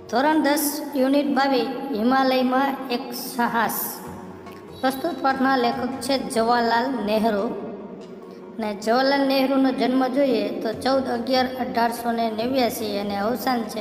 ધોરણ 10 યુનિટ 22 હિમાલયમાં એક સાહસ. પ્રસ્તુત પાઠના લેખક છે જવાહરલાલ નહેરુ. ને જવાહરલાલ નહેરુનો જન્મ જોઈએ તો 14/11/1889 અને અવસાન છે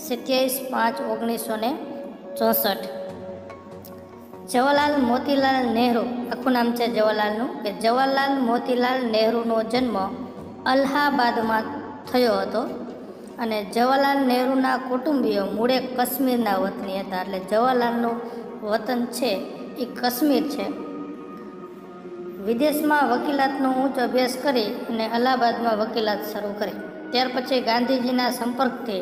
27/5/1964. જવાહરલાલ મોતીલાલ નહેરુ, આખું નામ છે જવાહરલાલનું, કે જવાહરલાલ મોતીલાલ નહેરુનો જન્મ અલ્હાબાદમાં થયો હતો અને જવાહરલાલ નહેરુના કુટુંબીઓ મૂળે કાશ્મીરના વતની હતા. એટલે જવાહરલાલનું વતન છે એ કાશ્મીર છે. વિદેશમાં વકીલાતનો ઉચ્ચ અભ્યાસ કરી અને અલ્હાબાદમાં વકીલાત શરૂ કરી. ત્યાર પછી ગાંધીજીના સંપર્કથી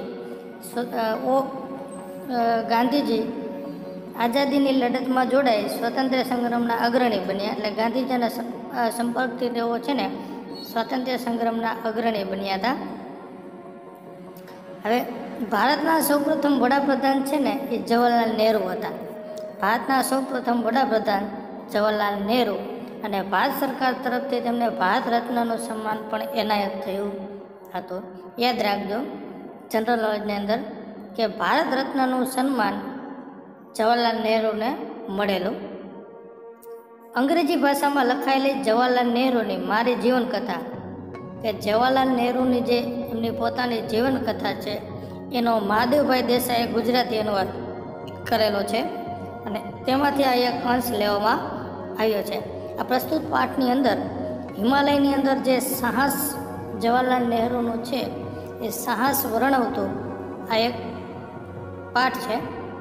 ગાંધીજી આઝાદીની લડતમાં જોડાઈ સ્વાતંત્ર્ય સંગ્રામના અગ્રણી બન્યા. એટલે ગાંધીજીના સંપર્કથી તેઓ છે ને સ્વાતંત્ર્ય સંગ્રામના અગ્રણી બન્યા હતા. હવે ભારતના સૌપ્રથમ વડાપ્રધાન છે ને એ જવાહરલાલ નહેરુ હતા. ભારતના સૌપ્રથમ વડાપ્રધાન જવાહરલાલ નહેરુ, અને ભારત સરકાર તરફથી તેમને ભારત રત્નનું સન્માન પણ એનાયત થયું હતું. યાદ રાખજો જનરલ નોલેજની અંદર કે ભારત રત્નનું સન્માન જવાહરલાલ નહેરુને મળેલું. અંગ્રેજી ભાષામાં લખાયેલી જવાહરલાલ નહેરુની મારી જીવનકથા, કે જવાહરલાલ નહેરુની જે એમની પોતાની જીવનકથા છે એનો મહાદેવભાઈ દેસાઈએ ગુજરાતી અનુવાદ કરેલો છે અને તેમાંથી આ એક અંશ લેવામાં આવ્યો છે. આ પ્રસ્તુત પાઠની અંદર હિમાલયની અંદર જે સાહસ જવાહરલાલ નહેરુનું છે એ સાહસ વર્ણવતું આ એક પાઠ છે.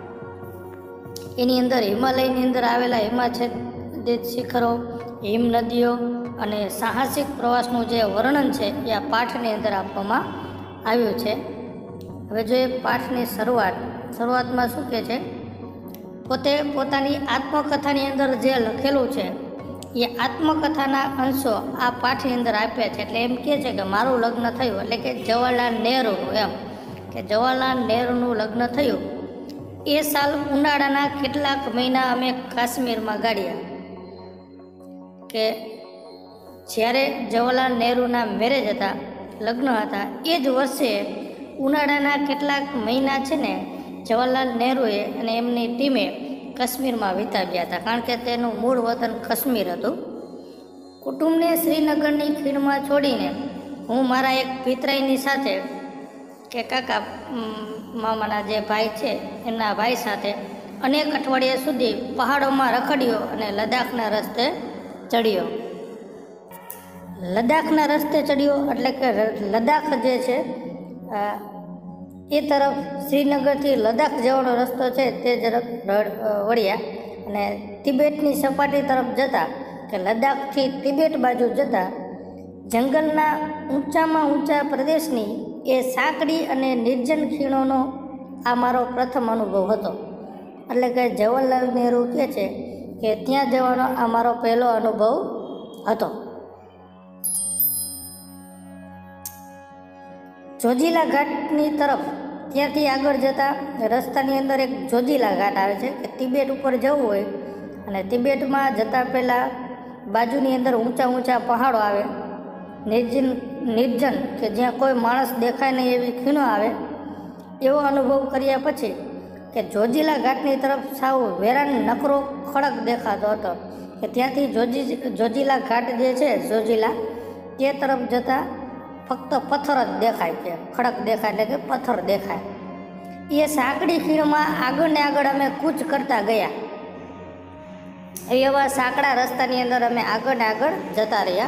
એની અંદર હિમાલયની અંદર આવેલા હિમાચ્છાદિત શિખરો, હિમ નદીઓ અને સાહસિક પ્રવાસનું જે વર્ણન છે એ આ પાઠની અંદર આપવામાં આવ્યું છે. હવે જો એ પાઠની શરૂઆતમાં શું કહે છે, પોતે પોતાની આત્મકથાની અંદર જે લખેલું છે એ આત્મકથાના અંશો આ પાઠની અંદર આપ્યા છે. એટલે એમ કહે છે કે મારું લગ્ન થયું, એટલે કે જવાહરલાલ નહેરુનું, એમ કે જવાહરલાલ નહેરુનું લગ્ન થયું એ સાલ ઉનાળાના કેટલાક મહિના અમે કાશ્મીરમાં ગાળ્યા. કે જ્યારે જવાહરલાલ નહેરુના મેરેજ હતા, લગ્ન હતા, એ જ વર્ષે ઉનાળાના કેટલાક મહિના છે ને જવાહરલાલ નહેરુએ અને એમની ટીમે કાશ્મીરમાં વિતાવ્યા હતા, કારણ કે તેનું મૂળ વતન કાશ્મીર હતું. કુટુંબને શ્રીનગરની ખીણમાં છોડીને હું મારા એક પિતરાઈની સાથે, કે કાકા મામાના જે ભાઈ છે એમના ભાઈ સાથે અનેક અઠવાડિયા સુધી પહાડોમાં રખડ્યો અને લદ્દાખના રસ્તે ચડ્યો. લદ્દાખના રસ્તે ચડ્યો એટલે કે લદ્દાખ જે છે એ તરફ શ્રીનગરથી લદ્દાખ જવાનો રસ્તો છે તે તરફ વળ્યા અને તિબેટની સપાટી તરફ જતા, કે લદ્દાખથી તિબેટ બાજુ જતા જંગલના ઊંચામાં ઊંચા પ્રદેશની એ સાંકડી અને નિર્જન ખીણોનો આ મારો પ્રથમ અનુભવ હતો. એટલે કે જવાહરલાલ નહેરુ કહે છે કે ત્યાં જવાનો આ મારો પહેલો અનુભવ હતો. જોજીલા ઘાટની તરફ ત્યાંથી આગળ જતા રસ્તાની અંદર એક જોજીલા ઘાટ આવે છે, કે તિબેટ ઉપર જવું હોય અને તિબેટમાં જતાં પહેલાં બાજુની અંદર ઊંચા ઊંચા પહાડો આવે, નિર્જન કે જ્યાં કોઈ માણસ દેખાય નહીં એવી ખીણો આવે. એવો અનુભવ કર્યા પછી કે જોજીલા ઘાટની તરફ સાવ વેરાન નકરો ખડક દેખાતો હતો, કે ત્યાંથી જોજીલા ઘાટ જે છે જોજીલા તે તરફ જતાં ફક્ત પથ્થર જ દેખાય, કે ખડક દેખાય એટલે કે પથ્થર દેખાય. એ સાંકડી ખીણમાં આગળ ને આગળ અમે કૂચ કરતા ગયા. એવા સાંકડા રસ્તાની અંદર અમે આગળ ને આગળ જતા રહ્યા.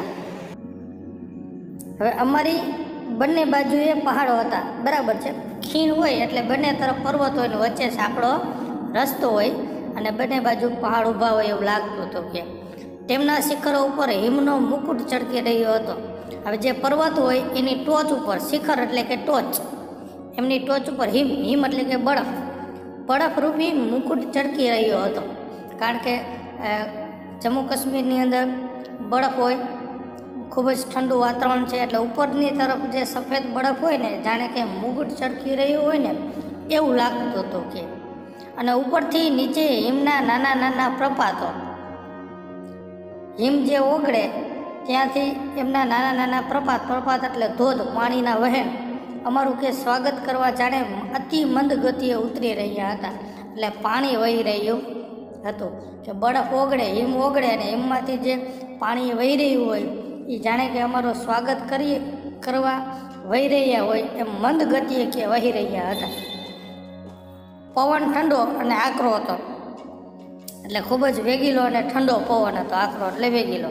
હવે અમારી બંને બાજુએ પહાડો હતા, બરાબર છે. ખીણ હોય એટલે બંને તરફ પર્વત હોય ને વચ્ચે સાંકડો રસ્તો હોય અને બંને બાજુ પહાડ ઊભા હોય એવું લાગતું હતું. કે તેમના શિખરો ઉપર હિમનો મુકુટ ચડકી રહ્યો હતો. હવે જે પર્વત હોય એની ટોચ ઉપર, શિખર એટલે કે ટોચ, એમની ટોચ ઉપર હિમ એટલે કે બરફરૂપી મુકુટ ચડકી રહ્યો હતો. કારણ કે જમ્મુ કાશ્મીરની અંદર બરફ હોય, ખૂબ જ ઠંડુ વાતાવરણ છે, એટલે ઉપરની તરફ જે સફેદ બરફ હોય ને જાણે કે મુકુટ ચડકી રહ્યું હોય ને એવું લાગતું હતું. કે અને ઉપરથી નીચે હિમના નાના નાના પ્રપાતો, હિમ જે ઓગળે ત્યાંથી એમના નાના નાના પ્રપાત એટલે ધોધ, પાણીના વહેણ અમારું કે સ્વાગત કરવા જાણે અતિ મંદ ગતિએ ઉતરી રહ્યા હતા. એટલે પાણી વહી રહ્યું હતું કે બરફ ઓગળે, હિમ ઓગળે અને હિમમાંથી જે પાણી વહી રહ્યું હોય એ જાણે કે અમારું સ્વાગત કરવા વહી રહ્યા હોય એમ મંદ ગતિએ કે વહી રહ્યા હતા. પવન ઠંડો અને આકરો હતો, એટલે ખૂબ જ વેગીલો અને ઠંડો પવન હતો. આકરો એટલે વેગીલો.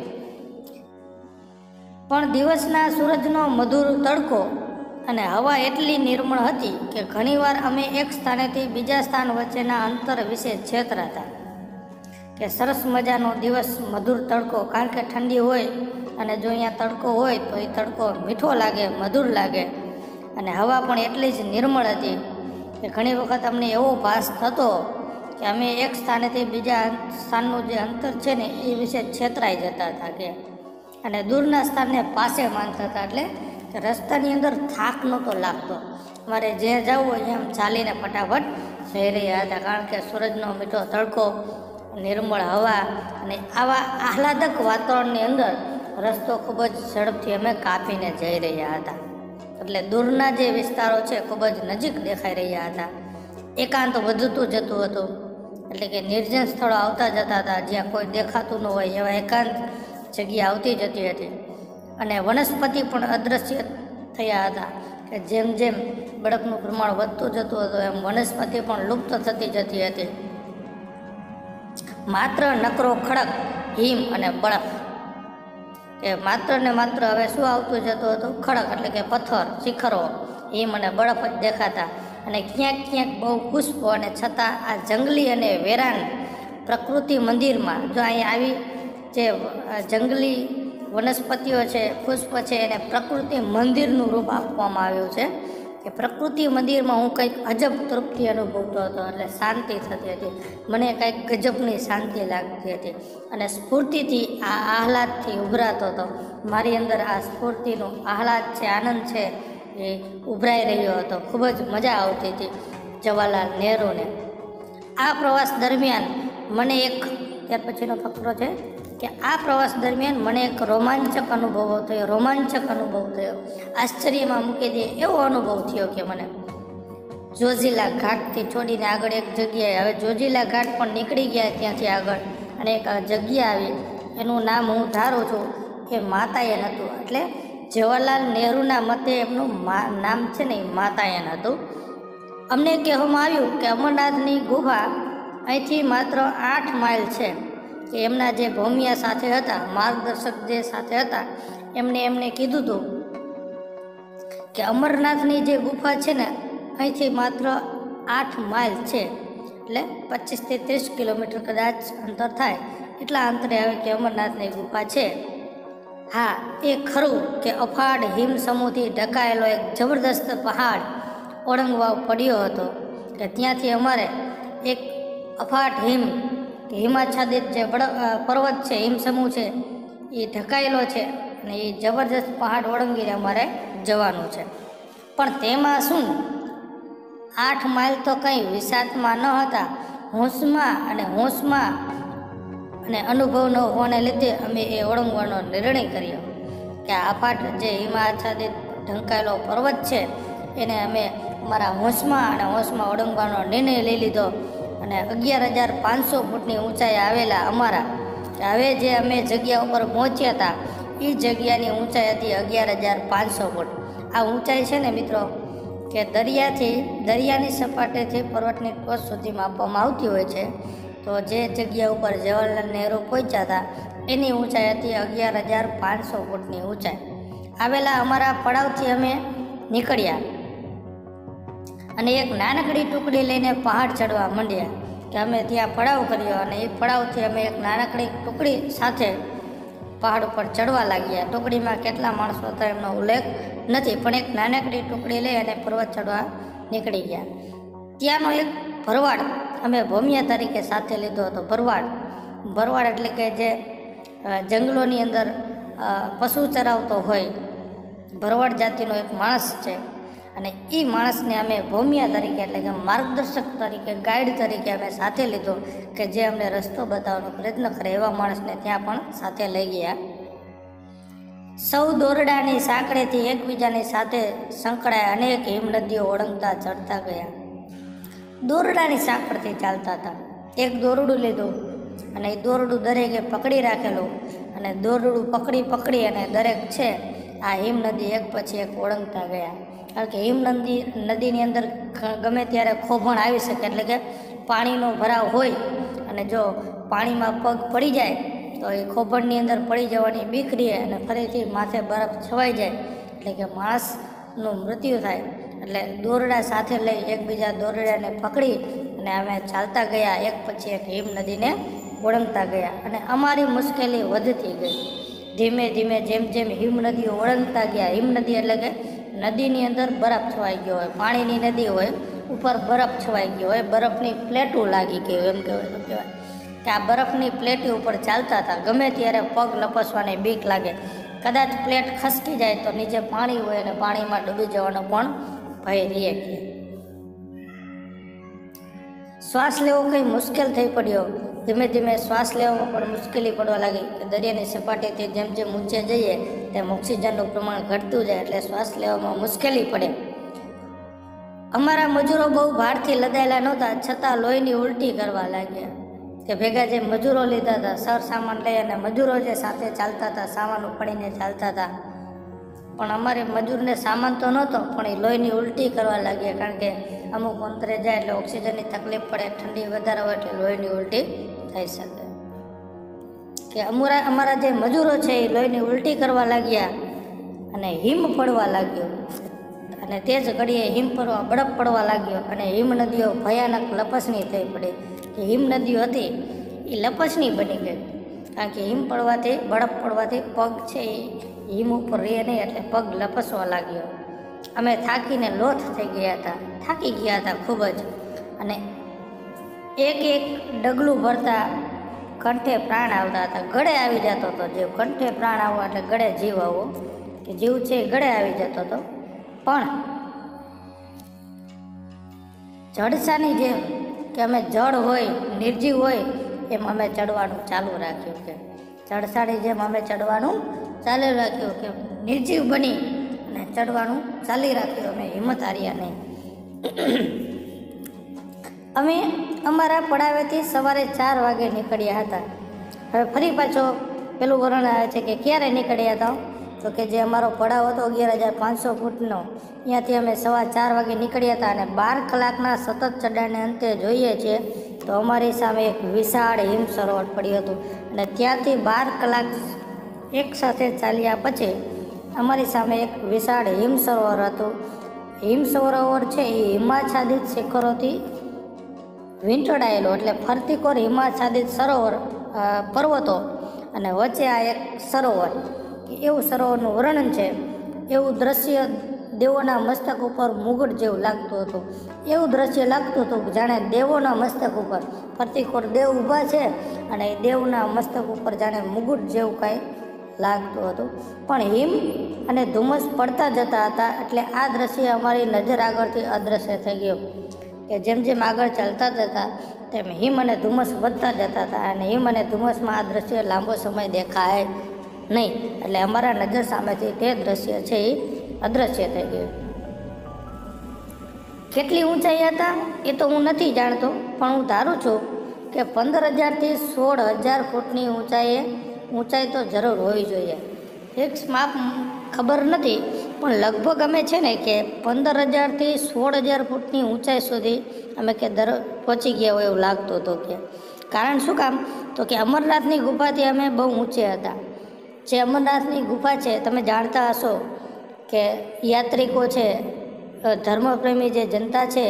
પણ દિવસના સૂરજનો મધુર તડકો અને હવા એટલી નિર્મળ હતી કે ઘણીવાર અમે એક સ્થાનેથી બીજા સ્થાન વચ્ચેના અંતર વિશે છેતરાતા કે સરસ મજાનો દિવસ, મધુર તડકો, કારણ કે ઠંડી હોય અને જો અહીંયા તડકો હોય તો એ તડકો મીઠો લાગે, મધુર લાગે અને હવા પણ એટલી જ નિર્મળ હતી કે ઘણી વખત અમને એવો ભાસ થતો કે અમે એક સ્થાનેથી બીજા સ્થાનનું જે અંતર છે ને એ વિશે છેતરાઈ જતા હતા કે અને દૂરના સ્થાનને પાસે માનતા હતા. એટલે કે રસ્તાની અંદર થાક નહોતો લાગતો. અમારે જે જવું હોય એમ ચાલીને ફટાફટ જઈ રહ્યા હતા, કારણ કે સૂરજનો મીઠો તડકો, નિર્મળ હવા અને આવા આહલાદક વાતાવરણની અંદર રસ્તો ખૂબ જ ઝડપથી અમે કાપીને જઈ રહ્યા હતા. એટલે દૂરના જે વિસ્તારો છે ખૂબ જ નજીક દેખાઈ રહ્યા હતા. એકાંત વધતું જતું હતું, એટલે કે નિર્જન સ્થળો આવતા જતા હતા જ્યાં કોઈ દેખાતું ન હોય એવા એકાંત જગ્યા આવતી જતી હતી. અને વનસ્પતિ પણ અદૃશ્ય થયા હતા કે જેમ જેમ બરફનું પ્રમાણ વધતું જતું હતું એમ વનસ્પતિ પણ લુપ્ત થતી જતી હતી. માત્ર નકરો ખડક, હિમ અને બરફ, કે માત્ર ને માત્ર હવે શું આવતું જતું હતું? ખડક એટલે કે પથ્થર, શિખરો, હિમ અને બરફ જ દેખાતા. અને ક્યાંક ક્યાંક બહુ પુષ્પો, અને છતાં આ જંગલી અને વેરાન પ્રકૃતિ મંદિરમાં જો અહીંયા આવી જે જંગલી વનસ્પતિઓ છે, પુષ્પ છે, એને પ્રકૃતિ મંદિરનું રૂપ આપવામાં આવ્યું છે કે પ્રકૃતિ મંદિરમાં હું કંઈક અજબ તૃપ્તિ અનુભવતો હતો. એટલે શાંતિ થતી હતી, મને કંઈક ગજબની શાંતિ લાગતી હતી અને સ્ફૂર્તિથી આ આહલાદથી ઉભરાતો હતો. મારી અંદર આ સ્ફૂર્તિનો આહલાદ છે, આનંદ છે એ ઉભરાઈ રહ્યો હતો. ખૂબ જ મજા આવતી હતી જવાહરલાલ નહેરુને. આ પ્રવાસ દરમિયાન મને એક, ત્યાર પછીનો ફકરો છે કે આ પ્રવાસ દરમિયાન મને એક રોમાંચક અનુભવ થયો. આશ્ચર્યમાં મૂકી દે એવો અનુભવ થયો કે મને જોજીલા ઘાટથી છોડીને આગળ એક જગ્યાએ, હવે જોજીલા ઘાટ પણ નીકળી ગયા ત્યાંથી આગળ, અને એક જગ્યા આવી, એનું નામ હું ધારું છું કે માતાયન હતું. એટલે જવાહરલાલ નહેરુના મતે એમનું નામ છે ને એ માતાયન હતું. અમને કહેવામાં આવ્યું કે અમરનાથની ગુફા અહીંથી માત્ર 8 માઇલ છે. કે એમના જે ભૌમિયા સાથે હતા, માર્ગદર્શક જે સાથે હતા, એમને કીધું હતું કે અમરનાથની જે ગુફા છે ને અહીંથી માત્ર 8 માઇલ છે. એટલે 25 થી 30 કિલોમીટર કદાચ અંતર થાય, એટલા અંતરે આવે કે અમરનાથની ગુફા છે. હા, એ ખરું કે અફાટ હિમ સમૂહથી ઢંકાયેલો એક જબરદસ્ત પહાડ ઓળંગવા પડ્યો હતો કે ત્યાંથી અમારે એક અફાટ હિમાચ્છાદિત જે પર્વત છે, હિમસમૂહ છે, એ ઢંકાયેલો છે અને એ જબરદસ્ત પહાડ ઓળંગીને અમારે જવાનું છે. પણ તેમાં શું, 8 માઇલ તો કંઈ વિષાદમાં ન હતા. હોંશમાં અને અનુભવ ન હોવાને લીધે અમે એ ઓળંગવાનો નિર્ણય કર્યો કે આ અફાટ જે હિમાચ્છાદિત ઢંકાયેલો પર્વત છે એને અમે અમારા હોંશમાં ઓળંગવાનો નિર્ણય લઈ લીધો. અને 11,500 ફૂટની ઊંચાઈ આવેલા અમારા, હવે જે અમે જગ્યા ઉપર પહોંચ્યા હતા એ જગ્યાની ઊંચાઈ હતી 11,500 ફૂટ. આ ઊંચાઈ છે ને મિત્રો કે દરિયાની સપાટીથી પર્વતની ટોચ સુધી માપવામાં આવતી હોય છે. તો જે જગ્યા ઉપર જવાહરલાલ નહેરુ પહોંચ્યા હતા એની ઊંચાઈ હતી 11,500 ફૂટની ઊંચાઈ. આવેલા અમારા પડાવથી અમે નીકળ્યા અને એક નાનકડી ટુકડી લઈને પહાડ ચડવા માંડ્યા કે અમે ત્યાં પડાવ કર્યો અને એ પડાવથી અમે એક નાનકડી ટુકડી સાથે પહાડ ઉપર ચડવા લાગ્યા. ટુકડીમાં કેટલા માણસો હતા એમનો ઉલ્લેખ નથી, પણ એક નાનકડી ટુકડી લઈ અને પર્વત ચડવા નીકળી ગયા. ત્યાંનો એક ભરવાડ અમે ભૌમિયા તરીકે સાથે લીધો હતો. ભરવાડ એટલે કે જે જંગલોની અંદર પશુ ચરાવતો હોય, ભરવાડ જાતિનો એક માણસ છે. અને એ માણસને અમે ભૌમિયા તરીકે એટલે કે માર્ગદર્શક તરીકે, ગાઈડ તરીકે અમે સાથે લીધો કે જે અમને રસ્તો બતાવવાનો પ્રયત્ન કરે. એવા માણસને ત્યાં પણ સાથે લઈ ગયા. સૌ દોરડાની સાંકળેથી એકબીજાની સાથે સંકળાય અનેક હિમનદીઓ ઓળંગતા ચડતા ગયા. દોરડાની સાંકળથી ચાલતા હતા. એક દોરડું લીધું અને એ દોરડું દરેકે પકડી રાખેલું અને દોરડું પકડી અને દરેક છે આ હિમનદી એક પછી એક ઓળંગતા ગયા. કારણ કે નદીની અંદર ગમે ત્યારે ખોભણ આવી શકે, એટલે કે પાણીનો ભરાવ હોય અને જો પાણીમાં પગ પડી જાય તો એ ખોભણની અંદર પડી જવાની બીક રહે અને ફરીથી માથે બરફ છવાઈ જાય, એટલે કે માણસનું મૃત્યુ થાય. એટલે દોરડા સાથે લઈ એકબીજા દોરડાને પકડી અને અમે ચાલતા ગયા, એક પછી એક હિમનદીને ઓળંગતા ગયા. અને અમારી મુશ્કેલી વધતી ગઈ. ધીમે ધીમે જેમ જેમ હિમનદીઓ ઓળંગતા ગયા, હિમનદી એટલે કે નદીની અંદર બરફ છવાઈ ગયો હોય, પાણીની નદી હોય, ઉપર બરફ છવાઈ ગયો હોય, બરફની પ્લેટો લાગી ગઈ હોય, એમ કહેવાય કે આ બરફની પ્લેટી ઉપર ચાલતા હતા. ગમે ત્યારે પગ લપસવાની બીક લાગે, કદાચ પ્લેટ ખસકી જાય તો નીચે પાણી હોય અને પાણીમાં ડૂબી જવાનો પણ ભય રહે. શ્વાસ લેવો કંઈ મુશ્કેલ થઈ પડ્યો. ધીમે ધીમે શ્વાસ લેવામાં પણ મુશ્કેલી પડવા લાગી કે દરિયાની સપાટીથી જેમ જેમ ઊંચે જઈએ તેમ ઓક્સિજનનું પ્રમાણ ઘટતું જાય, એટલે શ્વાસ લેવામાં મુશ્કેલી પડે. અમારા મજૂરો બહુ ભારથી લદાયેલા નહોતા, છતાં લોહીની ઉલટી કરવા લાગ્યા. કે ભેગા જે મજૂરો લીધા હતા, સર સામાન લઈ અને મજૂરો જે સાથે ચાલતા હતા, સામાન ઉપાડીને ચાલતા હતા, પણ અમારે મજૂરને સામાન તો નહોતો, પણ એ લોહીની ઉલટી કરવા લાગ્યા. કારણ કે અમુક અંતરે જાય એટલે ઓક્સિજનની તકલીફ પડે, ઠંડી વધારે હોય એટલે લોહીની ઉલટી થઈ શકે. કે અમારા જે મજૂરો છે એ લોહીની ઉલટી કરવા લાગ્યા અને હિમ પડવા લાગ્યો. અને તે જ ઘડીએ બરફ પડવા લાગ્યો અને હિમનદીઓ ભયાનક લપસણી થઈ પડી. કે હિમનદીઓ હતી એ લપસણી બની ગઈ, કારણ કે હિમ પડવાથી બરફ પડવાથી પગ છે એ હિમ ઉપર રહે નહીં, એટલે પગ લપસવા લાગ્યો. અમે થાકીને લોથ થઈ ગયા હતા, થાકી ગયા હતા ખૂબ જ. અને એક એક ડગલું ભરતા કંઠે પ્રાણ આવતા હતા, ગળે આવી જતો હતો. જે કંઠે પ્રાણ આવવા એટલે ગળે જીવ આવવો, કે જીવ છે એ ગળે આવી જતો હતો. પણ જડસાની જેમ કે અમે જળ હોય, નિર્જીવ હોય એમ અમે ચડવાનું ચાલુ રાખ્યું. કે જડસાની જેમ અમે ચડવાનું ચાલુ રાખ્યું, કે નિર્જીવ બની અને ચડવાનું ચાલી રાખ્યું. અમે હિંમત હાર્યા નહીં. અમે અમારા પડાવેથી સવારે 4 વાગે નીકળ્યા હતા. હવે ફરી પાછો પેલું વર્ણન આવે છે કે ક્યારે નીકળ્યા હતા, તો કે જે અમારો પડાવ હતો 11,500 ફૂટનો, ત્યાંથી અમે 4:15 વાગે નીકળ્યા હતા. અને 12 કલાકના સતત ચડાણને અંતે જોઈએ છીએ તો અમારી સામે એક વિશાળ હિમ સરોવર પડ્યું હતું. અને ત્યાંથી 12 કલાક એક સાથે ચાલ્યા પછી અમારી સામે એક વિશાળ હિમ સરોવર હતું. હિમ સરોવર છે એ હિમાચ્છાદિત શિખરોથી વીંટળાયેલો, એટલે ફરતી કોર હિમાચ્છાદિત સરોવર, પર્વતો અને વચ્ચે આ એક સરોવર, એવું સરોવરનું વર્ણન છે. એવું દ્રશ્ય દેવોના મસ્તક ઉપર મુગટ જેવું લાગતું હતું. એવું દ્રશ્ય લાગતું હતું જાણે દેવોના મસ્તક ઉપર ફરતી કોર દેવ ઊભા છે અને એ દેવના મસ્તક ઉપર જાણે મુગટ જેવું કાંઈ લાગતું હતું. પણ હિમ અને ધુમ્મસ પડતા જતા હતા, એટલે આ દ્રશ્ય અમારી નજર આગળથી અદૃશ્ય થઈ ગયું. કે જેમ જેમ આગળ ચાલતા જતા તેમ હિમ અને ધુમ્મસ વધતા જતા હતા, અને હિમ અને ધુમ્મસમાં આ દ્રશ્ય લાંબો સમય દેખાય નહીં, એટલે અમારા નજર સામેથી તે દ્રશ્ય છે એ અદૃશ્ય થઈ ગયું. કેટલી ઊંચાઈ હતા એ તો હું નથી જાણતો, પણ હું ધારું છું કે 15,000થી 16,000 ફૂટની ઊંચાઈ તો જરૂર હોવી જોઈએ. ફિક્સ માપ ખબર નથી, પણ લગભગ અમે છે ને કે 15,000થી 16,000 ફૂટની ઊંચાઈ સુધી અમે કે પહોંચી ગયા હોય એવું લાગતું હતું. કે કારણ શું કામ, તો કે અમરનાથની ગુફાથી અમે બહુ ઊંચે હતા. જે અમરનાથની ગુફા છે તમે જાણતા હશો કે યાત્રિકો છે, ધર્મપ્રેમી જે જનતા છે,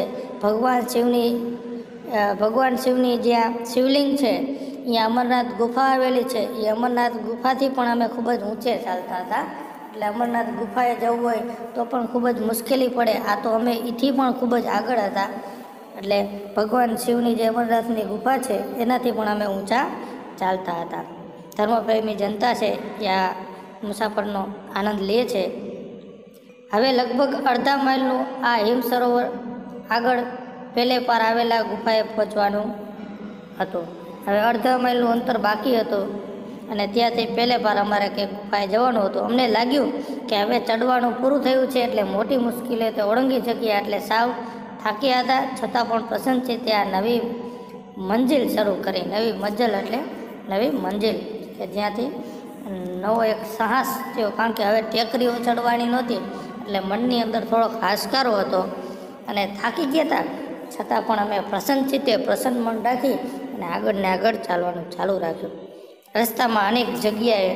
ભગવાન શિવની જ્યાં શિવલિંગ છે અહીંયા અમરનાથ ગુફા આવેલી છે. એ અમરનાથ ગુફાથી પણ અમે ખૂબ જ ઊંચે ચાલતા હતા, એટલે અમરનાથ ગુફાએ જવું હોય તો પણ ખૂબ જ મુશ્કેલી પડે. આ તો અમે એથી પણ ખૂબ જ આગળ હતા, એટલે ભગવાન શિવની જે અમરનાથની ગુફા છે એનાથી પણ અમે ઊંચા ચાલતા હતા. ધર્મપ્રેમી જનતા છે ત્યાં મુસાફરનો આનંદ લે છે. હવે લગભગ અડધા માઇલનું આ હિમ સરોવર આગળ પહેલે પાર આવેલા ગુફાએ પહોંચવાનું હતું. હવે અડધા માઇલનું અંતર બાકી હતું. અને ત્યાંથી પહેલે પાર અમારે કે ગુફાએ જવાનું હતું. અમને લાગ્યું કે હવે ચડવાનું પૂરું થયું છે એટલે મોટી મુશ્કેલીઓ તો ઓળંગી શક્યા, એટલે સાવ થાક્યા હતા, છતાં પણ પ્રસન્ન છે ત્યાં નવી મંજિલ શરૂ કરી. નવી મંજિલ એટલે નવી મંજિલ કે જ્યાંથી નવો એક સાહસ થયો, કારણ કે હવે ટેકરીઓ ચડવાની નહોતી એટલે મનની અંદર થોડોક હાશકારો હતો અને થાકી ગયા હતા, છતાં પણ અમે પ્રસન્ન ચિત્તે પ્રસન્ન મન રાખી અને આગળ ને આગળ ચાલવાનું ચાલુ રાખ્યું. રસ્તામાં અનેક જગ્યાએ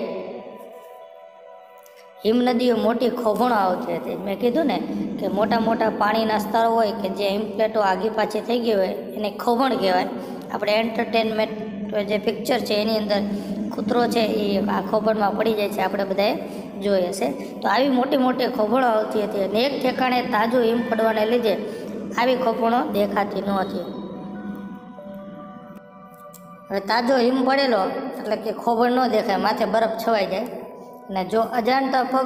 હિમનદીઓ મોટી ખોભણો આવતી હતી. મેં કીધું ને કે મોટા મોટા પાણીના સ્તરો હોય કે જે હિમપ્લેટો આગી પાછી થઈ ગઈ હોય એને ખોભણ કહેવાય. આપણે એન્ટરટેનમેન્ટ જે પિક્ચર છે એની અંદર કૂતરો છે એ આ ખોભણમાં પડી જાય છે, આપણે બધાએ જોઈ હશે. તો આવી મોટી મોટી ખોભણો આવતી હતી અને એક ઠેકાણે તાજું હિમ પડવાને લીધે આવી ખોભણો દેખાતી નહોતી. હવે તાજો હિમ પડેલો એટલે કે ખોભણ ન દેખાય, માથે બરફ છવાઈ જાય અને જો અજાણતા પગ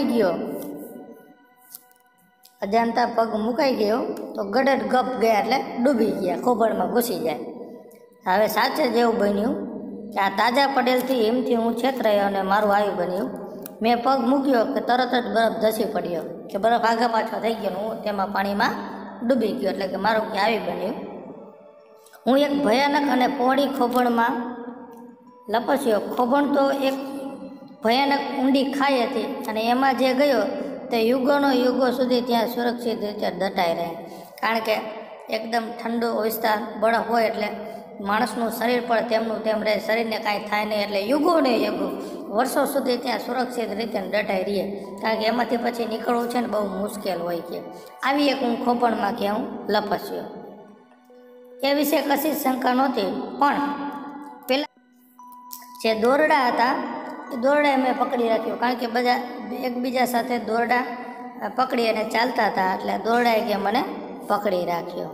મુકાઈ ગયો તો ગડડ ગપ ગયા એટલે ડૂબી ગયા, ખોભણમાં ઘૂસી જાય. હવે સાચે જ એવું બન્યું કે આ તાજા પડેલથી હિમથી હું છેતરાયો અને મારું આવી બન્યું. મેં પગ મૂક્યો કે તરત જ બરફ ધસી પડ્યો કે બરફ આગા પાછો થઈ ગયો, હું તેમાં પાણીમાં ડૂબી ગયો, એટલે કે મારું કે આવી બન્યું. હું એક ભયાનક અને પહોળી ખોભણમાં લપસ્યો. ખોભણ તો એક ભયાનક ઊંડી ખાઈ હતી અને એમાં જે ગયો તે યુગો સુધી ત્યાં સુરક્ષિત રીતે દટાઈ રહે, કારણ કે એકદમ ઠંડો વિસ્તાર, બરફ હોય એટલે માણસનું શરીર પણ તેમનું તેમ રહે, શરીરને કાંઈ થાય નહીં, એટલે યુગો વર્ષો સુધી ત્યાં સુરક્ષિત રીતે દટાઈ રહીએ, કારણ કે એમાંથી પછી નીકળવું છે ને બહુ મુશ્કેલ હોય છે. આવી એક હું ખોભણમાં કે હું લપસ્યો. એ વિશે કશી શંકા નહોતી, પણ પેલા જે દોરડા હતા એ દોરડા મેં પકડી રાખ્યો, કારણ કે બધા એકબીજા સાથે દોરડા પકડી અને ચાલતા હતા, એટલે દોરડાએ કે મને પકડી રાખ્યો.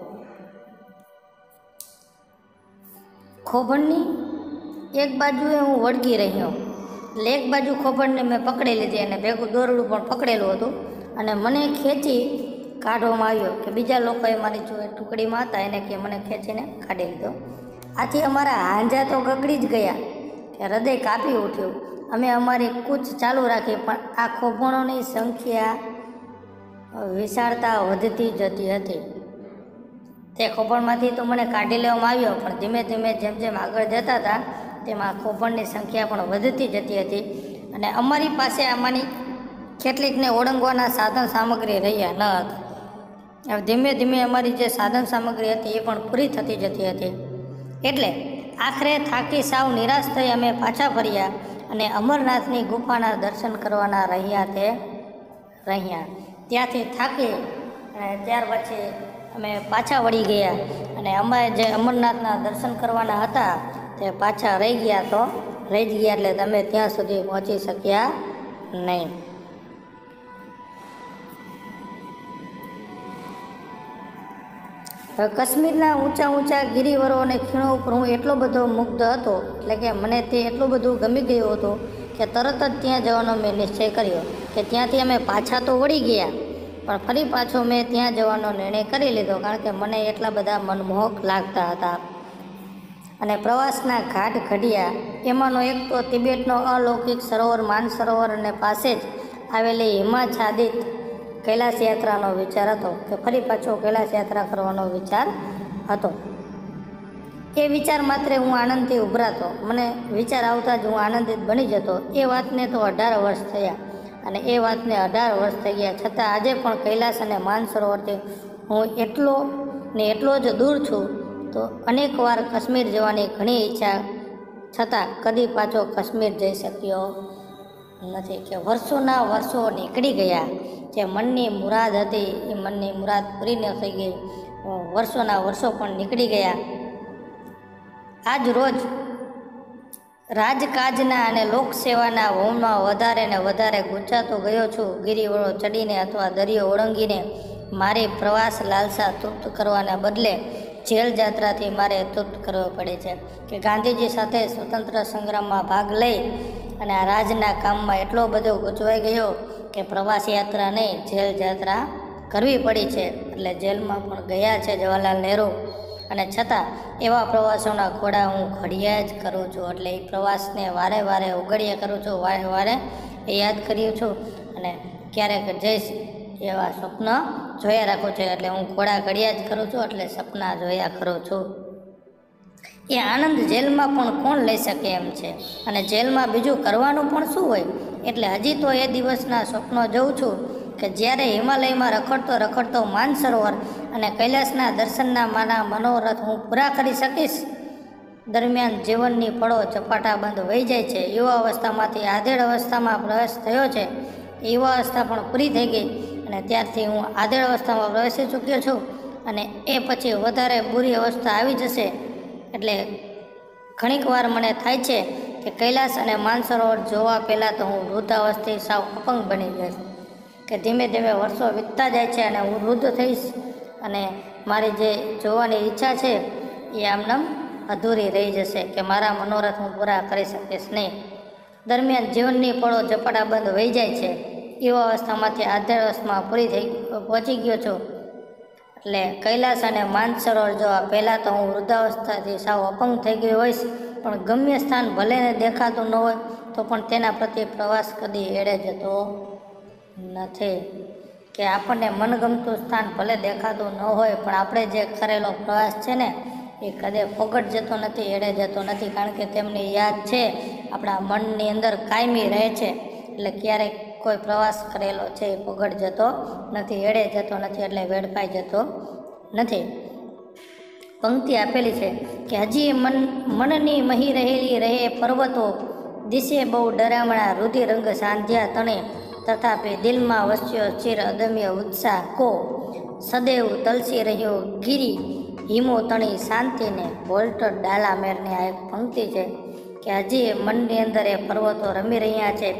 ખોભણની એક બાજુએ હું વળગી રહ્યો, એટલે એક બાજુ ખોભણને મેં પકડી લીધી અને ભેગું દોરડું પણ પકડેલું હતું અને મને ખેંચી કાઢવામાં આવ્યો કે બીજા લોકોએ મારી જો ટુકડીમાં હતા એને કે મને ખેંચીને કાઢી લીધો. આથી અમારા હાંજા તો ગગડી જ ગયા કે હૃદય કાપી ઉઠ્યું. અમે અમારી કૂચ ચાલુ રાખી, પણ આ ખોભણોની સંખ્યા વિશાળતા વધતી જતી હતી. તે ખોભણમાંથી તો મને કાઢી લેવામાં આવ્યો, પણ ધીમે ધીમે જેમ જેમ આગળ જતા હતા તેમાં ખોભણની સંખ્યા પણ વધતી જતી હતી અને અમારી પાસે આમાંની કેટલીકને ઓળંગવાના સાધન સામગ્રી રહ્યા ન હતા. હવે ધીમે ધીમે અમારી જે સાધન સામગ્રી હતી એ પણ પૂરી થતી જતી હતી. એટલે આખરે થાકી સાવ નિરાશ થઈ અમે પાછા ફર્યા અને અમરનાથની ગુફાના દર્શન કરવાના રહ્યા. ત્યાંથી થાકી અને ત્યાર પછી અમે પાછા વળી ગયા અને અમે જે અમરનાથના દર્શન કરવાના હતા તે પાછા રહી ગયા, એટલે તમે ત્યાં સુધી પહોંચી શક્યા નહીં. કાશ્મીરના ઊંચા ગિરિવરો અને ખીણો ઉપર હું એટલો બધો મુગ્ધ હતો, એટલે કે મને તે એટલું બધું ગમી ગયું હતું કે તરત જ ત્યાં જવાનો મેં નિશ્ચય કર્યો કે ત્યાંથી અમે પાછા તો વળી ગયા, પણ ફરી પાછો મેં ત્યાં જવાનો નિર્ણય કરી લીધો, કારણ કે મને એટલા બધા મનમોહક લાગતા હતા. અને પ્રવાસના ઘાટ ઘડ્યા. એમાંનો એક તો તિબેટનો અલૌકિક સરોવર માનસરોવર અને પાસે જ આવેલી હિમાચ્છાદિત કૈલાસ યાત્રાનો વિચાર હતો કે ફરી પાછો કૈલાસ યાત્રા કરવાનો વિચાર હતો. એ વિચાર માત્ર હું આનંદથી ઉભરાતો, મને વિચાર આવતા જ હું આનંદિત બની જતો. એ વાતને તો 18 વર્ષ થયા અને એ વાતને 18 વર્ષ થઈ ગયા, છતાં આજે પણ કૈલાસ અને માનસરોવરથી હું એટલો જ દૂર છું. તો અનેક વાર કાશ્મીર જવાની ઘણી ઈચ્છા છતાં કદી પાછો કાશ્મીર જઈ શક્યો નથી. કે વર્ષોના વર્ષો નીકળી ગયા, જે મનની મુરાદ હતી એ મનની મુરાદ પૂરી ન થઈ ગઈ, વર્ષોના વર્ષો પણ નીકળી ગયા. આજ રોજ રાજકાજના અને લોકસેવાના હોમમાં વધારે ને વધારે ગુંચાતો ગયો છું. ગિરિવળો ચડીને અથવા દરિયો ઓળંગીને મારી પ્રવાસ લાલસા તૃપ્ત કરવાના બદલે જેલ જાત્રાથી મારે તૃપ્ત કરવો પડે છે. કે ગાંધીજી સાથે સ્વતંત્ર સંગ્રામમાં ભાગ લઈ અને આ રાજના કામમાં એટલો બધો ગૂંચવાઈ ગયો કે પ્રવાસ યાત્રા નહીં જેલ યાત્રા કરવી પડી છે. એટલે જેલમાં પણ ગયા છે જવાહરલાલ નહેરુ અને છતાં એવા પ્રવાસોના ઘોડા હું ઘડિયા જ કરું છું. એટલે એ પ્રવાસને વારે વારે ઉઘડિયા કરું છું, વારે વારે યાદ કર્યું છું અને ક્યારેક જઈશ એવા સ્વપ્ન જોયા રાખું છું. એટલે હું ઘોડા ઘડિયા જ કરું છું, એટલે સપના જોયા કરું છું. એ આનંદ જેલમાં પણ કોણ લઈ શકે એમ છે, અને જેલમાં બીજું કરવાનું પણ શું હોય. એટલે હજી તો એ દિવસના સ્વપ્નો જોઉં છું કે જ્યારે હિમાલયમાં રખડતો રખડતો માનસરોવર અને કૈલાસના દર્શનના મારા મનોરથ હું પૂરા કરી શકીશ. દરમિયાન જીવનની પળો ચપાટાબંધ વહી જાય છે. યુવા અવસ્થામાંથી આધેડ અવસ્થામાં પ્રવેશ થયો છે. યુવા અવસ્થા પણ પૂરી થઈ ગઈ અને ત્યારથી હું આધેડ અવસ્થામાં પ્રવેશી ચૂક્યો છું અને એ પછી વધારે બુરી અવસ્થા આવી જશે. એટલે ઘણીક વાર મને થાય છે કે કૈલાસ અને માનસરોવર જોવા પહેલાં તો હું વૃદ્ધાવસ્થાથી સાવ અપંગ બની જઈશ, કે ધીમે ધીમે વર્ષો વીતતા જાય છે અને હું વૃદ્ધ થઈશ અને મારી જે જોવાની ઈચ્છા છે એ આમનામ અધૂરી રહી જશે, કે મારા મનોરથ હું પૂરા કરી શકીશ નહીં. દરમિયાન જીવનની પળો ઝપાટાબંધ વહી જાય છે. યુવા અવસ્થામાંથી આધેડ અવસ્થામાં પહોંચી ગયો છું. એટલે કૈલાસ અને માનસરોવર જોવા પહેલાં તો હું વૃદ્ધાવસ્થાથી સાવ અપંગ થઈ ગયો હોઈશ, પણ ગમ્ય સ્થાન ભલેને દેખાતું ન હોય તો પણ તેના પ્રત્યે પ્રવાસ કદી એળે જતો નથી. કે આપણને મનગમતું સ્થાન ભલે દેખાતું ન હોય પણ આપણે જે કરેલો પ્રવાસ છે ને એ કદે ફોગટ જતો નથી, એળે જતો નથી, કારણ કે તેમની યાદ છે આપણા મનની અંદર કાયમી રહે છે. એટલે ક્યારેક કોઈ પ્રવાસ કરેલો છે એ ફોગટ જતો નથી, એળે જતો નથી, એટલે વેડફાઈ જતો નથી. પંક્તિ આપેલી છે કે હજી મનની મહી રહેલી રહે પર્વતો, દિશે બહુ ડરામણા રુધિરંગ સાંધ્યા તણે, તથાપી દિલમાં વસ્યો ચિર અદમ્ય ઉત્સાહ કો, સદૈવ તલસી રહ્યો ગિરી હિમો તણી શાંતિને. વોલ્ટર ડાલામેરની આ એક પંક્તિ છે કે હજી મનની અંદર એ પર્વતો રમી રહ્યા છે.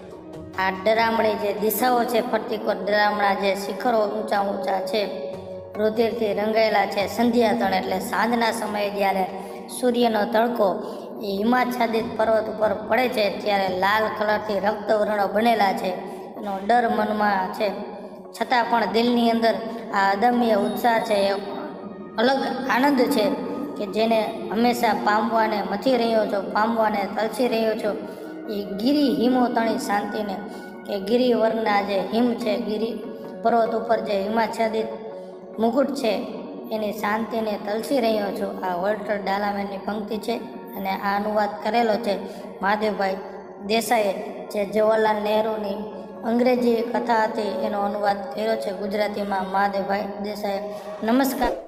આ ડરામણી જે દિશાઓ છે, ફરતી કોર ડરામણા જે શિખરો ઊંચા ઊંચા છે, રુધિરથી રંગાયેલા છે, સંધ્યા તણ એટલે સાંજના સમયે જ્યારે સૂર્યનો તડકો એ હિમાચ્છાદિત પર્વત ઉપર પડે છે ત્યારે લાલ કલરથી રક્તવર્ણો બનેલા છે. એનો ડર મનમાં છે, છતાં પણ દિલની અંદર આ અદમ્ય ઉત્સાહ છે, એ અલગ આનંદ છે કે જેને હંમેશા પામવાને મથી રહ્યો છો, પામવાને તલસી રહ્યો છો. એ ગિરી હિમો તણી શાંતિને, કે ગિરિવર્ણના જે હિમ છે, ગિરી પર્વત ઉપર જે હિમાચ્છાદિત મુકુટ છે એની શાંતિને તલસી રહ્યો છું. આ વોલ્ટર ડાલામેરની પંક્તિ છે અને આ અનુવાદ કરેલો છે મહાદેવભાઈ દેસાઈએ, જે જવાહરલાલ નહેરુની અંગ્રેજી કથા હતી એનો અનુવાદ કર્યો છે ગુજરાતીમાં મહાદેવભાઈ દેસાઈએ. નમસ્કાર.